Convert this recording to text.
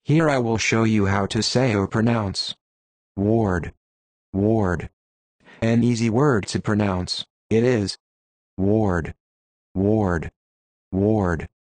Here I will show you how to say or pronounce ward, ward. An easy word to pronounce, it is ward, ward, ward.